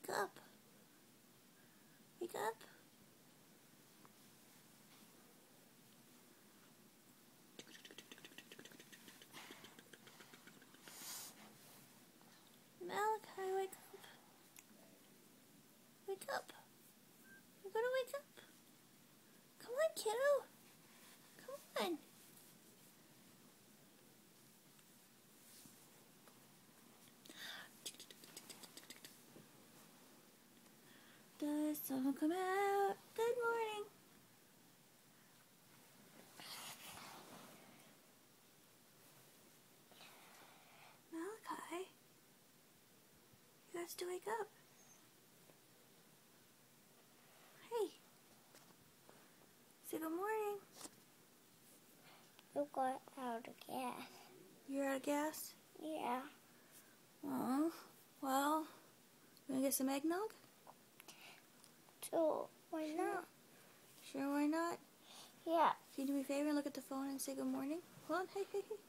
wake up. Wake up. Malachi, wake up. Wake up. You're gonna wake up. Come on, kiddo. Come on. The sun come out. Good morning. Malachi, you have to wake up. Hey. Say good morning. You got out of gas. You're out of gas? Yeah. Oh, well, you want to get some eggnog? So, why not? Sure, why not? Yeah. Can you do me a favor and look at the phone and say good morning? Hold on, hey.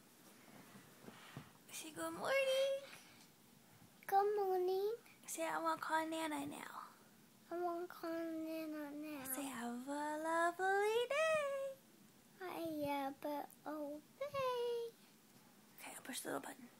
Say good morning. Good morning. Say I want to call Nana now. I want to call Nana now. Say have a lovely day. I have a obey. Okay, I'll push the little button.